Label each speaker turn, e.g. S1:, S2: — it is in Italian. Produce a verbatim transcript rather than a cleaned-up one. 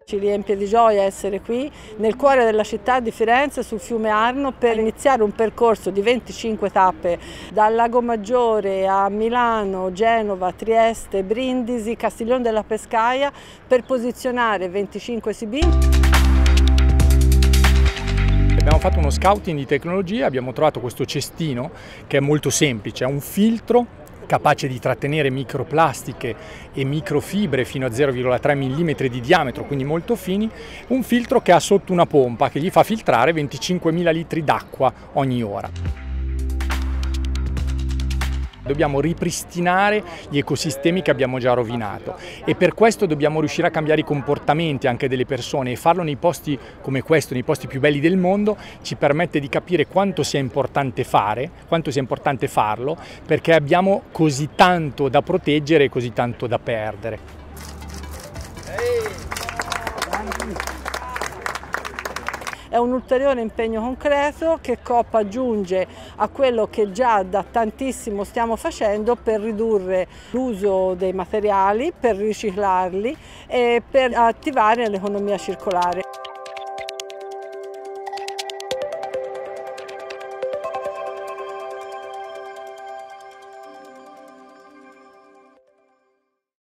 S1: Ci riempie di gioia essere qui nel cuore della città di Firenze sul fiume Arno per iniziare un percorso di venticinque tappe dal Lago Maggiore a Milano, Genova, Trieste, Brindisi, Castiglione della Pescaia per posizionare venticinque C B.
S2: Abbiamo fatto uno scouting di tecnologia, abbiamo trovato questo cestino che è molto semplice, è un filtro capace di trattenere microplastiche e microfibre fino a zero virgola tre millimetri di diametro, quindi molto fini, un filtro che ha sotto una pompa che gli fa filtrare venticinquemila litri d'acqua ogni ora. Dobbiamo ripristinare gli ecosistemi che abbiamo già rovinato e per questo dobbiamo riuscire a cambiare i comportamenti anche delle persone, e farlo nei posti come questo, nei posti più belli del mondo, ci permette di capire quanto sia importante fare, quanto sia importante farlo, perché abbiamo così tanto da proteggere e così tanto da perdere.
S1: È un ulteriore impegno concreto che Coop aggiunge a quello che già da tantissimo stiamo facendo per ridurre l'uso dei materiali, per riciclarli e per attivare l'economia circolare.